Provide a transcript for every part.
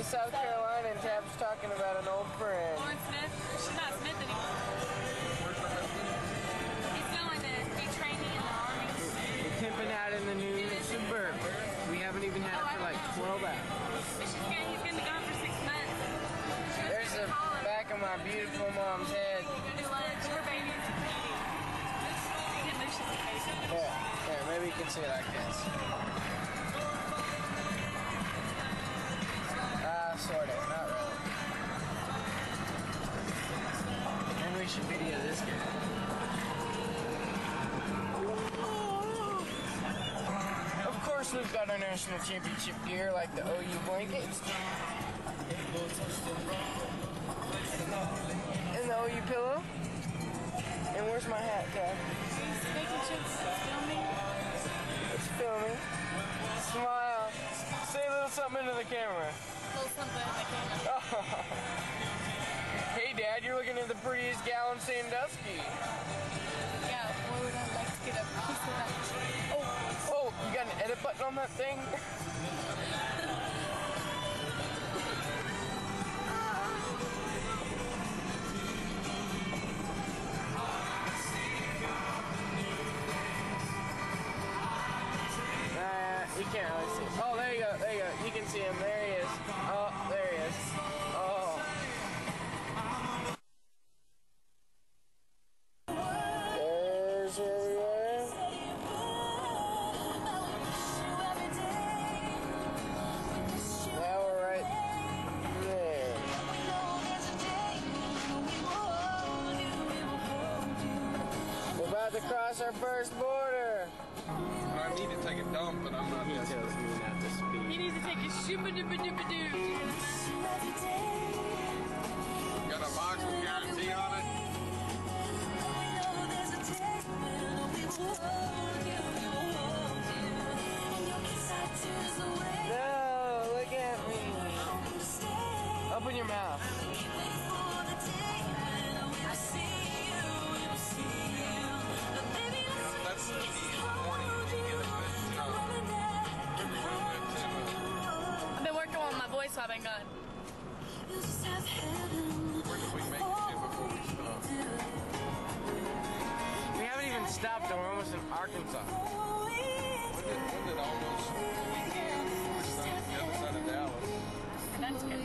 to South Carolina and Tab's talking about an old friend. Lauren Smith? She's not Smith anymore. He's going to be training in the Army. We're pimping out in the new Suburban. We haven't even had it for like 12 hours. He's going to be gone for 6 months. There's the back of my beautiful mom's head. Do lunch. Her baby's eating. There, maybe you can see it like this. Sort of, not really. Maybe we should video this guy. Of course we've got our national championship gear like the OU blankets. And the OU pillow. And where's my hat, Tab? Making sure it's filming. It's filming. Smile. Say a little something into the camera. A little something in the camera. Hey, Dad, you're looking at the prettiest gal in Sandusky. Yeah, where would I like to get a piece of that? Oh, you got an edit button on that thing? You can't really see him. Oh, there you go, there you go. You can see him. There he is. Oh, there he is. Oh. There's where we are. Now we're right there. We're about to cross our first border. I need to take a dump, but I'm not He tells me not to speak. He needs to take a shooba-dooba-dooba-doo. got a box with guarantee on it. No, look at me. Open your mouth. That's the morning. I've been working on my voice while I've been gone. Where did we make it before we stopped? We haven't even stopped and we're almost in Arkansas. When did almost the weekend? The other side of Dallas. That's good.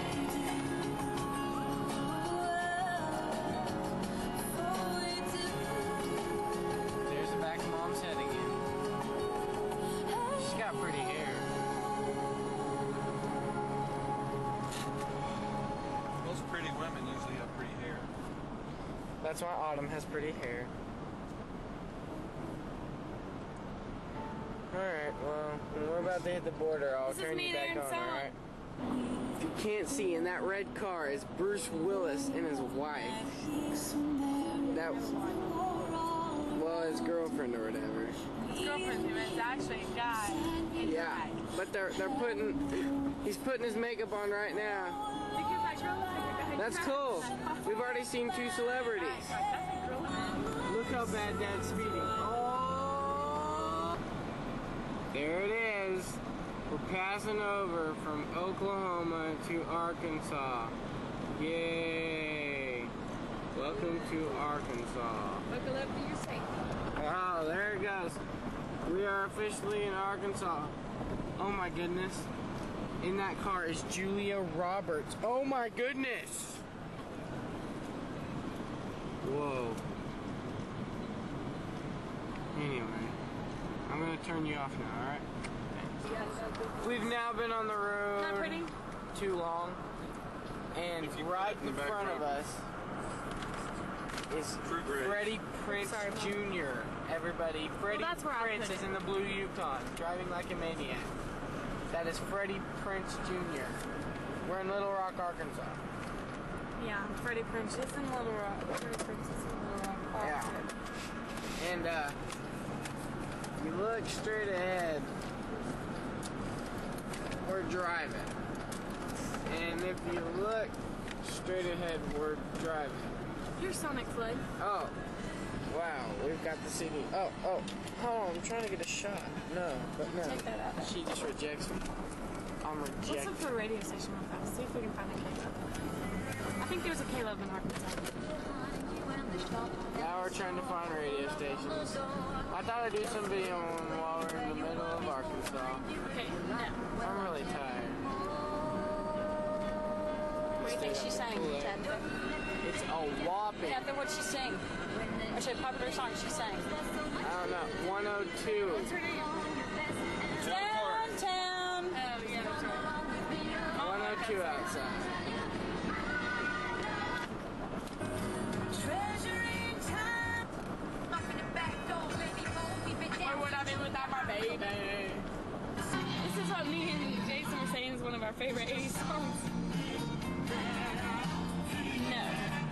There's the back of Mom's head again. She's got pretty hair. Most pretty women usually have pretty hair. That's why Autumn has pretty hair. Alright, well, when we're about to hit the border, I'll turn you back on, alright? If you can't see, in that red car is Bruce Willis and his wife. That was, well, his girlfriend or whatever. His girlfriend's name is actually a guy. Yeah, but they're he's putting his makeup on right now. That's cool. We've already seen 2 celebrities. Look how bad Dad's speeding. Oh! There it is. We're passing over from Oklahoma to Arkansas. Yay! Welcome to Arkansas. Buckle up for your safety. Oh, there it goes. We are officially in Arkansas. Oh my goodness. In that car is Julia Roberts. Oh my goodness! Whoa. Anyway, I'm gonna turn you off now, alright? We've now been on the road Not pretty. too long, and right in front of us is Freddie Prince Jr. Everybody, Freddie that's where I Prince put is it. in the blue Yukon, driving like a maniac. That is Freddie Prince Jr. We're in Little Rock, Arkansas. Yeah, Freddie Prince is in Little Rock. Freddie Prince is in Little Rock. Yeah. And you look straight ahead, we're driving. And if you look straight ahead, we're driving. Here's Sonic Flood. Oh, wow, we've got the CD. Oh, hold on, I'm trying to get a shot. No, but no. Take that out. She just rejects me. On Let's rejected. look for a radio station real fast. See if we can find a K-Love. I think there's a K-Love in Arkansas. Now we're trying to find radio stations. I thought I'd do some video while we're in the middle of Arkansas. Okay, no. I'm really tired. What do you think she sang, Ted? It's a whopping, Yeah, then what'd she sing? Actually, a popular song she sang. I don't know, 102. What's her name? Downtown. Oh, yeah, that's right. 102 outside. Where would I be without my baby? This is what me and Jason were saying is one of our favorite 80s songs. No.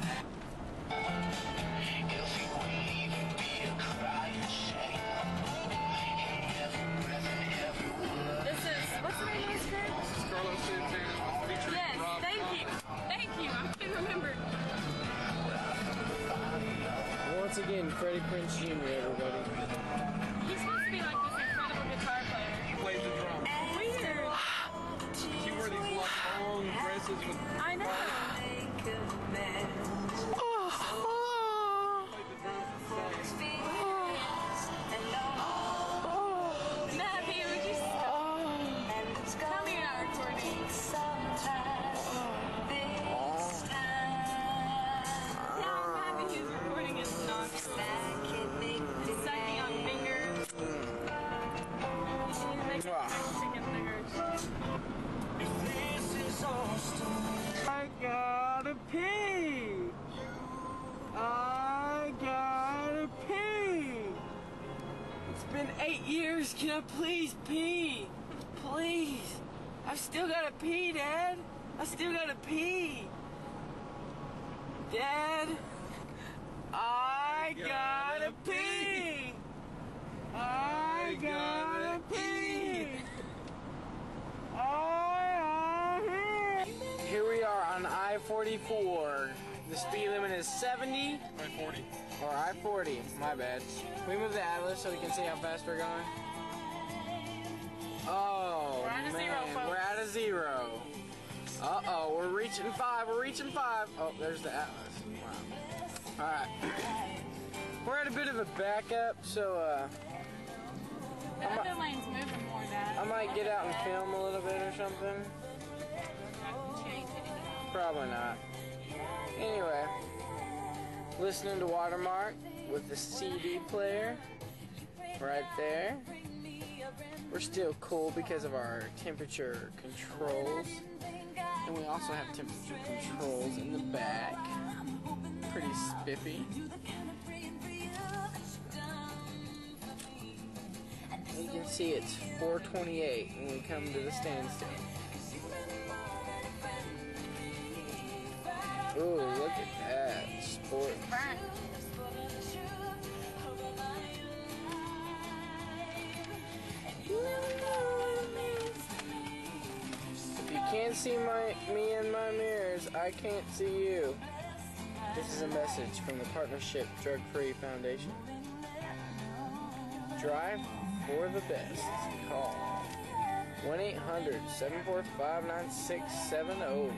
This is, what's the name of this group? Carlos Santana featuring Yes, Rob thank you. Thank you. I can remember. Once again, Freddie Prinze Jr., everybody. He's supposed to be like this incredible guitar player. He plays the drums. Weird. He wore these long dresses with I know. played the drums and sang. Matthew, would you stop? Tell me you're not recording. Yeah, Matthew, he's recording his nostrils. He's sucking on fingers. He's making chicken fingers. I gotta pee. I gotta pee. It's been 8 years. Can I please pee? Please. I've still gotta pee, Dad. I still gotta pee. Dad, I gotta pee. I gotta pee. Here we are on I-44. The speed limit is 70 By 40. or I-40. My bad. Can we move the atlas so we can see how fast we're going? Oh, We're at a man. zero, folks. We're at a 0. Uh-oh, we're reaching 5. We're reaching 5. Oh, there's the atlas. Wow. All right. We're at a bit of a backup, so The other lane's moving more, Dad. I might get out and film a little bit or something. Probably not. Anyway, listening to Watermark with the CD player right there. We're still cool because of our temperature controls. And we also have temperature controls in the back. Pretty spiffy. You can see it's 4:28 when we come to the standstill. Ooh, look at that. Sport. If you can't see me in my mirrors, I can't see you. This is a message from the Partnership Drug Free Foundation. Drive for the best. Call 1-800-745-9670.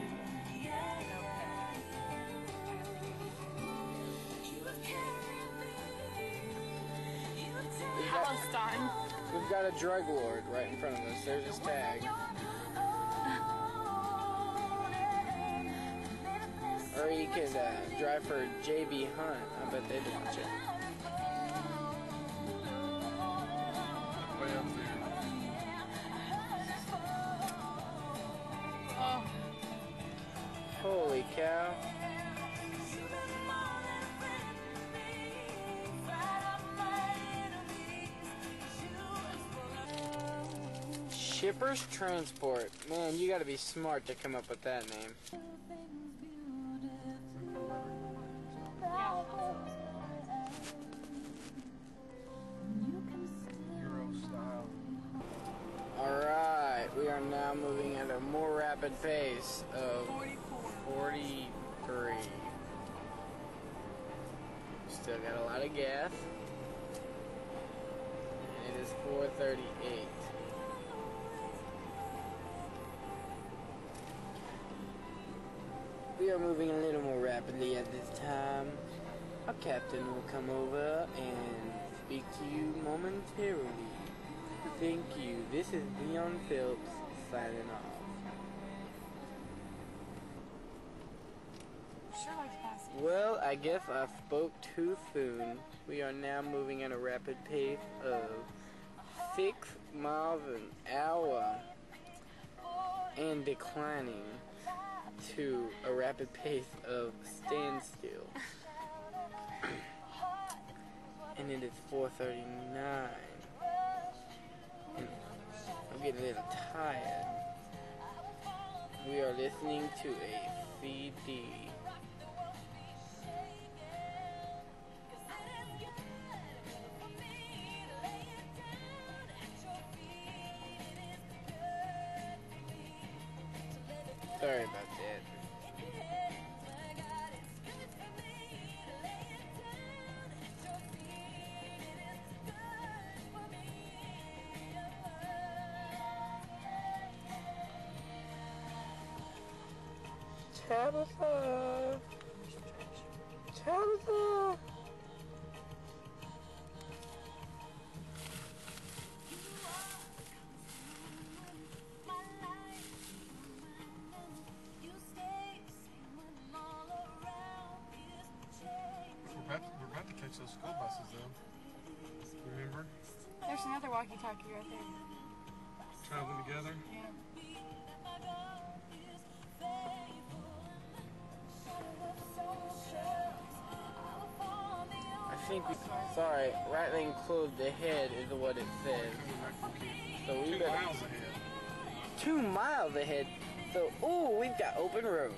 Palestine. We've got a drug lord right in front of us. There's his tag. Or you could drive for J.B. Hunt. I bet they'd watch it. Way up there. Oh, Holy cow. Shippers Transport. Man, you gotta be smart to come up with that name. Euro style. Alright, we are now moving at a more rapid pace of 43. Still got a lot of gas. And it is 4:38. are moving a little more rapidly at this time. Our captain will come over and speak to you momentarily. Thank you. This is Leon Phelps signing off. Sure likes passing. Well, I guess I spoke too soon. We are now moving at a rapid pace of 6 miles an hour and declining to a rapid pace of standstill. And it is 4:39. And I'm getting a little tired. We are listening to a CD. Sorry about that. Tabitha! Tabitha! We're about to catch those school buses, though. Remember? There's another walkie-talkie right there. Traveling together. Yeah. I think we, sorry, right lane closed ahead is what it says. So we 2 better, miles ahead. 2 miles ahead. So, ooh, we've got open road.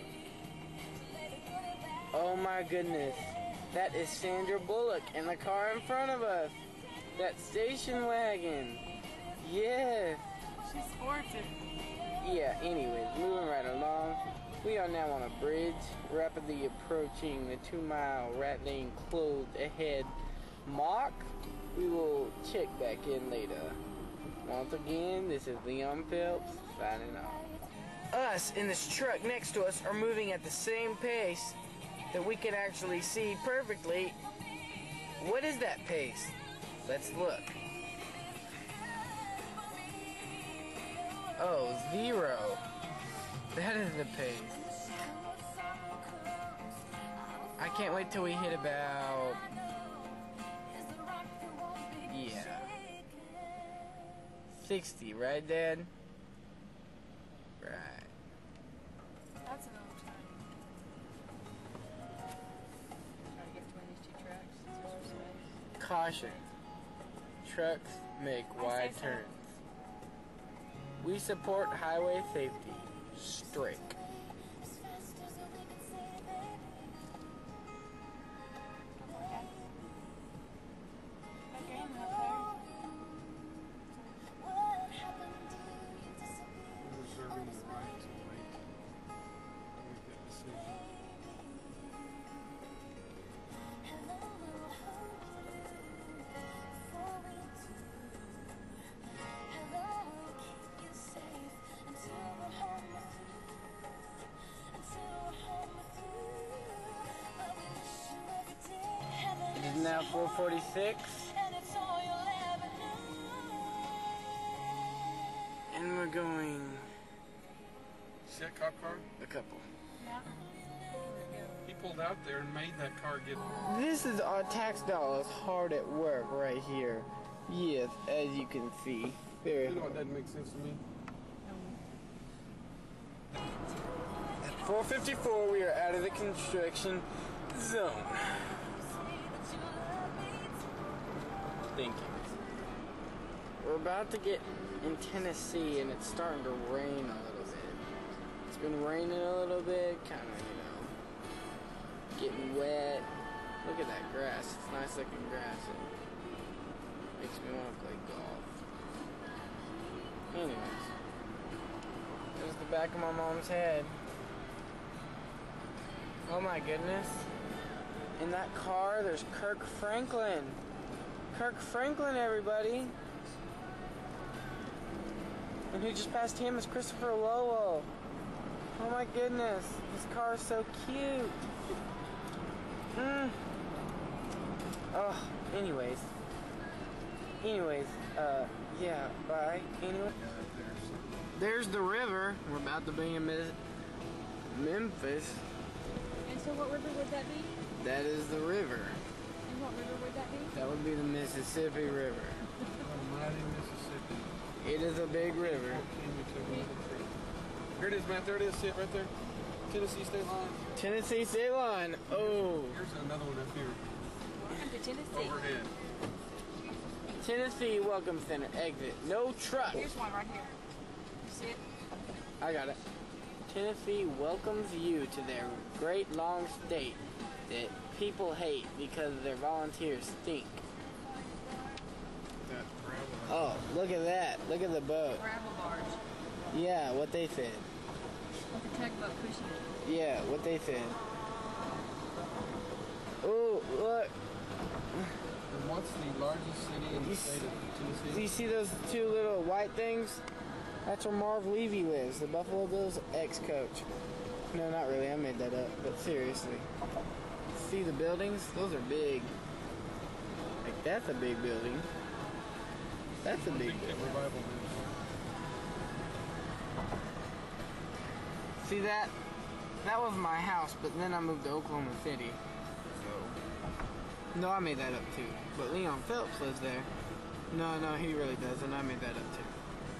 Oh my goodness. That is Sandra Bullock in the car in front of us. That station wagon. Yes. She sports it. Yeah, anyways, moving right along. We are now on a bridge, rapidly approaching the 2 mile right lane closed ahead mark. We will check back in later. Once again, this is Leon Phelps signing off. Us in this truck next to us are moving at the same pace that we can actually see perfectly. What is that pace? Let's look. Oh, 0. That is the pace. I can't wait till we hit about... yeah. 60, right, Dad? Right. That's an old time. Try to get between these two tracks. That's what you're saying. Caution. Trucks make wide so. turns. We support highway safety. Strike. Okay, I'm up there. We're reserving the right to wait. Make that decision. It is now 4:46. And we're going See that cop car? a couple. Yeah. He pulled out there and made that car get... This is our tax dollars hard at work right here. Yes, as you can see. Very You know what hard. doesn't make sense to me? At 4:54, we are out of the construction zone. Thank you. We're about to get in Tennessee, and it's starting to rain a little bit. It's been raining a little bit, kind of, getting wet. Look at that grass. It's nice looking grass. It makes me want to play golf. Anyways, there's the back of my mom's head. Oh my goodness. In that car, there's Kirk Franklin. Kirk Franklin, everybody. And who just passed him is Christopher Lowell. Oh my goodness, this car is so cute. Oh, anyways, yeah, bye. Anyway, there's the river. We're about to be in Memphis. And so what river would that be? That is the river. And what river would that be? That would be the Mississippi River. Mighty Mississippi. It is a big river. Here it is, Matt. There it is. See it right there. Tennessee State Line. Tennessee State Line. Oh. Here's another one up here. Welcome to Tennessee. Overhead. Tennessee Welcome Center exit. No truck. Here's one right here. You see it? I got it. Tennessee welcomes you to their great long state that people hate because their volunteers stink. That gravel. Oh, look at that. Look at the boat. Gravel barge Yeah, what they said. with the tugboat pushing it. Yeah, what they said. Oh, look. And what's the largest city in the state of Do Tennessee? you see those two little white things? That's where Marv Levy lives, the Buffalo Bills ex-coach. No, not really. I made that up, but seriously. See the buildings? Those are big. Like, that's a big building. That's a big Big Tent building. Revival is. See that? That was my house, but then I moved to Oklahoma City. So, no, I made that up too. But Leon Phelps lives there. No, he really doesn't. I made that up too.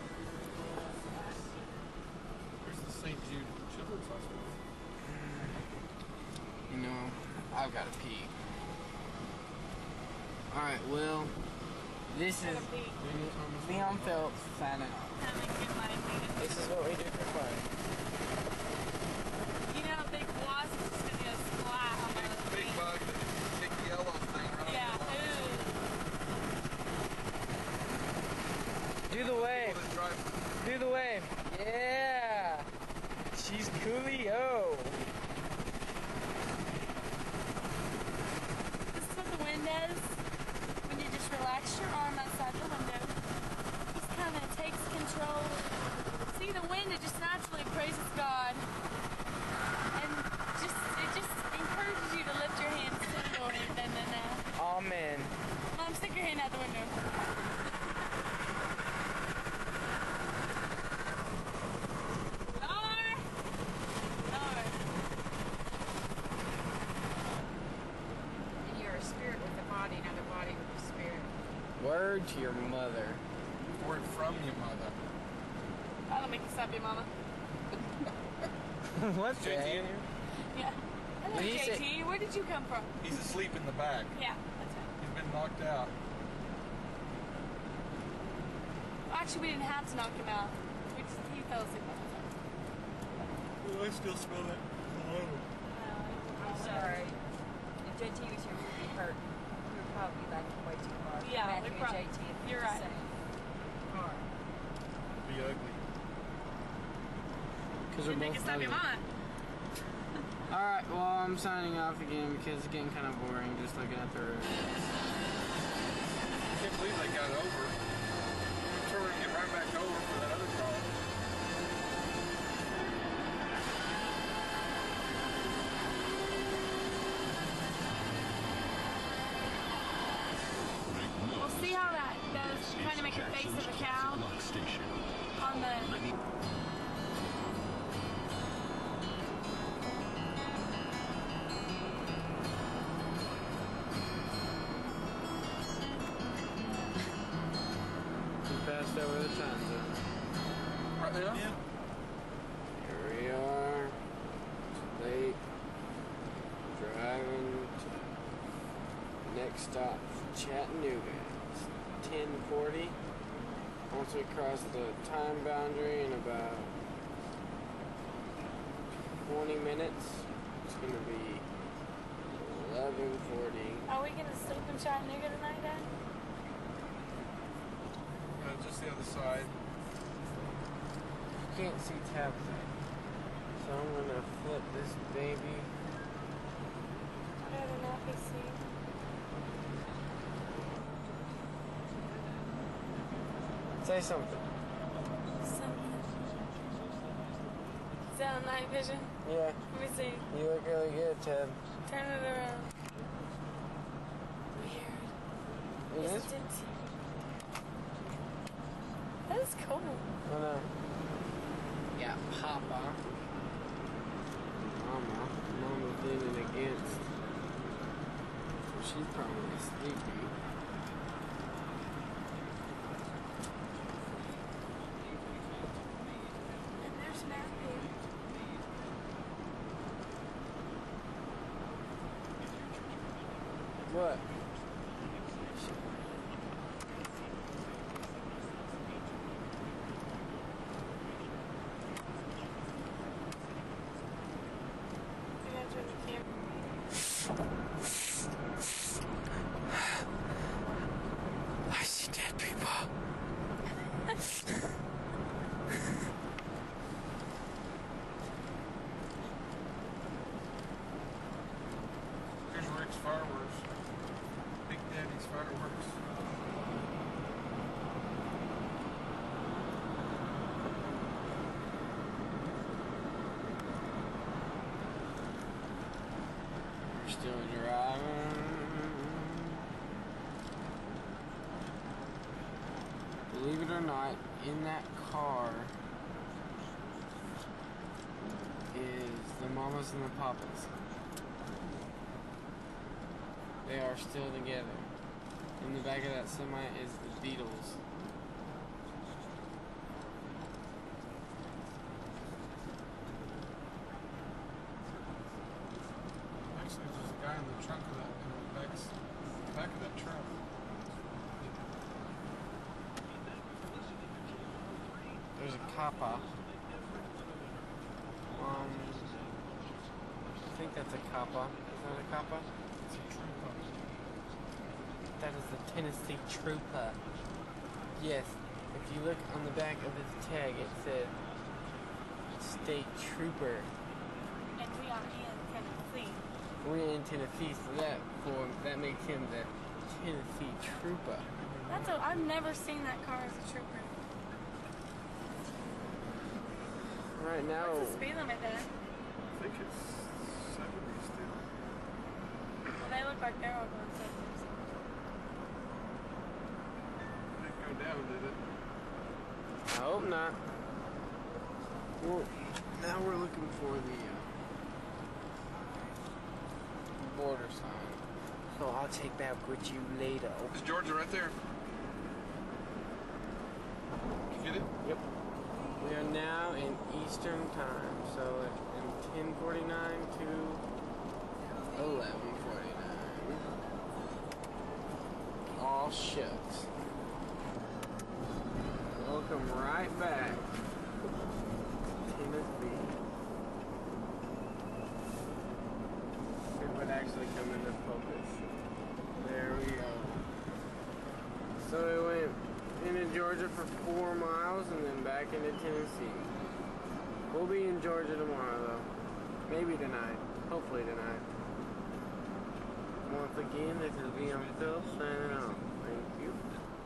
Here's the St. Jude Children's Hospital. You know, I've got to pee. Alright, well, this is Daniel Thomas. Leon Phelps signing off. Having a good life, Nina. This is what we do for fun. You know, a big wasp is just gonna go splat on my little Big feet. bug, the big yellow thing right Yeah, on Do the wave. the drive. Do the wave. Yeah. She's coolio. This is what the wind does when you just relax your arm outside the window. Just kind of takes control. See, the wind, it just naturally praises God. And it just encourages you to lift your hands to the Lord. And then, Amen. Mom, stick your hand out the window. Lord! Lord. And you're a spirit with a body, not a body with a spirit. Word to your mother. Word from your mother. That'll make you stop your mama. What's JT in that? here? Yeah. Hello, Did he say- JT. Where did you come from? He's asleep in the back. Yeah, that's right. He's been knocked out. Actually, we didn't have to knock him out. He fell asleep on his own. I still smell it. I'm sorry. If JT was here, we'd be hurt. We would probably like him way too hard. Yeah, Matthew we and prob- JT. if you're it's right. the same car. Be ugly. Because we're Make both it stop your ugly. mama. Alright, well, I'm signing off again because it's getting kind of boring just looking at the road. I can't believe they got over. Turn and get right back over for that other car. We'll see how that goes. Trying to make a face of a cow on the. We passed over the time zone. Right there? Yeah. Here we are. It's late. Driving to next stop, Chattanooga. It's 10:40. Once we cross the time boundary in about 20 minutes, it's gonna be 11:40. Are we gonna sleep in Chattanooga tonight, Dad? Just the other side. You can't see Tabitha, so I'm gonna flip this baby. I'd rather not be seen. Say something. So, on night vision? Yeah. Let me see. You look really good, Ted. Turn it around. Weird. It is? Isn't it? That is cool. I know. Yeah, Papa. Mama's leaning against. So she's probably sleepy. And there's Nappy. What? I gotta turn the camera. I see dead people. Here's Rick's fireworks. Big Daddy's fireworks. We're still driving. Believe it or not, in that car is the mamas and the papas. They are still together. In the back of that semi is the Beatles. Actually, there's a guy in the trunk of that, in the back of that truck. There's a kappa. I think that's a kappa. Is that a kappa? It's a trooper. That is the Tennessee Trooper. Yes, if you look on the back of his tag, it said State Trooper. And we are in Tennessee. We're in Tennessee, so that makes him the Tennessee Trooper. I've never seen that car as a trooper. Right now, What's the speed limit then? I think it's 70 still. Well, they look like they're all going 70. Didn't go down, did it? I hope not. Well, now we're looking for the border sign. So I'll check back with you later. Is Georgia right there? You get it? Yep. We are now in Eastern time, so in 10:49 to 11:49. All shucks. Welcome right back, Tennessee. It would actually come into focus. There we go. So we went into Georgia for 4 miles and then back into Tennessee. We'll be in Georgia tomorrow though. Maybe tonight. Hopefully tonight. Once again, this is VM Phil signing off. Thank you.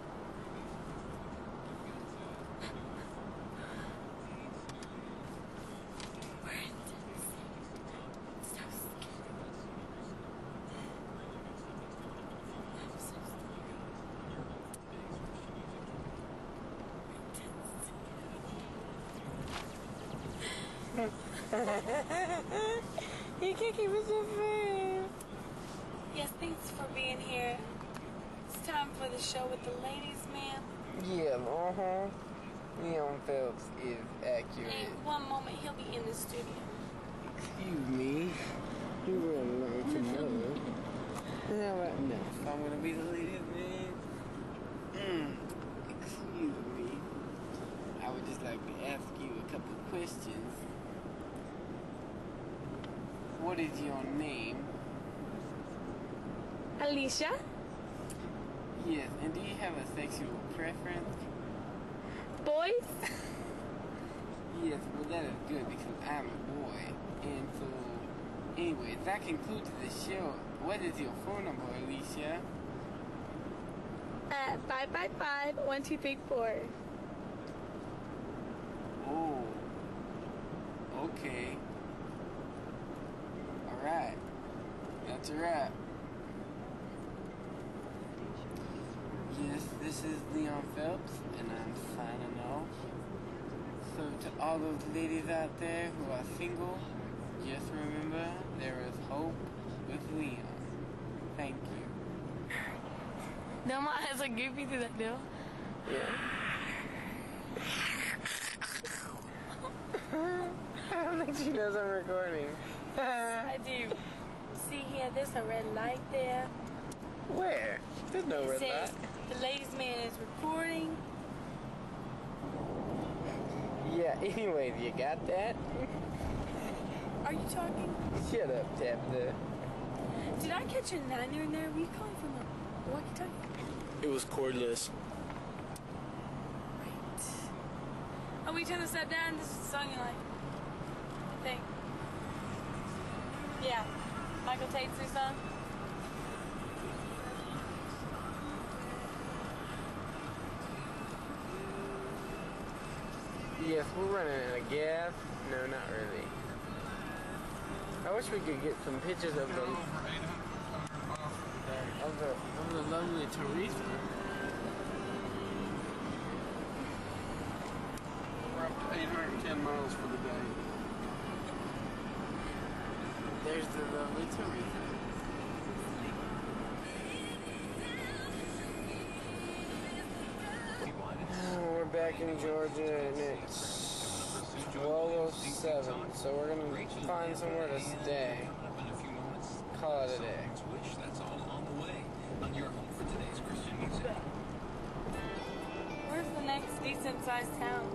We're in Tennessee. It's so scary. I'm so You can't keep it so fair. Yes, thanks for being here. It's time for the show with the ladies, ma'am. Yeah, Leon Phelps is accurate. In one moment, he'll be in the studio. Excuse me. You will learn tomorrow. How about no? If I'm gonna be the ladies man. Excuse me. I would just like to ask you a couple of questions. What is your name? Alicia? Yes, and do you have a sexual preference? Boys? Yes, well that is good because I'm a boy. And so, anyways, that concludes the show. What is your phone number, Alicia? 555-1234. Oh. Okay. Alright. That's a wrap. Yes, this is Leon Phelps, and I'm signing off. So to all those ladies out there who are single, just remember there is hope with Leon. Thank you. No, my eyes are goofy through that door. Yeah. I don't think she knows I'm recording. I do. See here, there's a red light there. Where? There's no It red says light. the ladies' man is recording. Yeah, anyway, you got that? Are you talking? Shut up, Tabitha. Did I catch a niner in there? Were you calling from a walkie-talkie? It was cordless. Right. Oh, we turn the step down. This is the song you like. I think. Yeah. Michael Tate's new song. Yes, we're running out of gas. No, not really. I wish we could get some pictures of them. Of the lovely Teresa. We're up to 810 miles for the day. There's the lovely Teresa. We're back in Georgia and it's 12:07, so we're gonna find somewhere to stay. Call it a day. That's all on the way on your home for today's Christian music. Where's the next decent-sized town?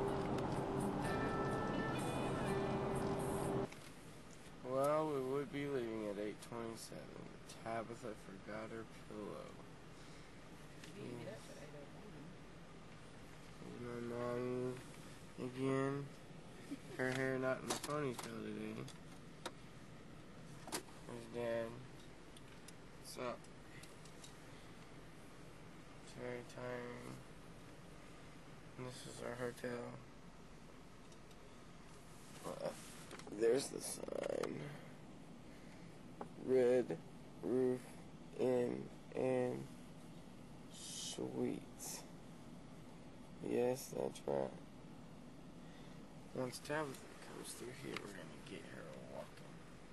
Well, we would be leaving at 8:27. Tabitha forgot her pillow. My mom again. Her hair not in the ponytail today. There's Dad. What's up? It's very tiring. And this is our hotel. There's the sign. Red Roof Inn and Suites. Yes, that's right. Once Tabitha comes through here, we're gonna get her walking.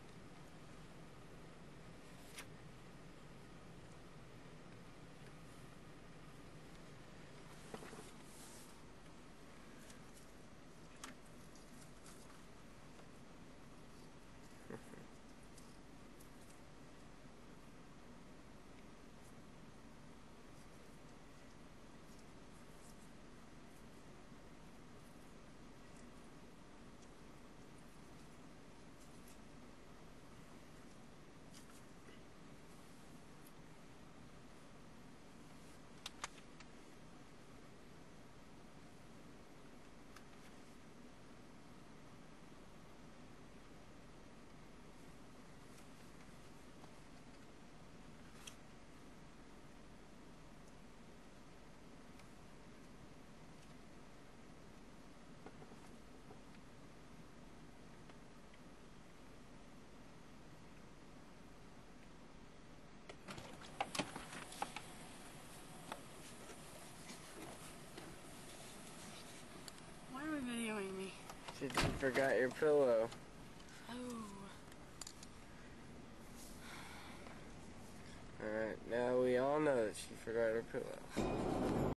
Why are we videoing me? You forgot your pillow. Oh. Alright, now we all know that she forgot her pillow.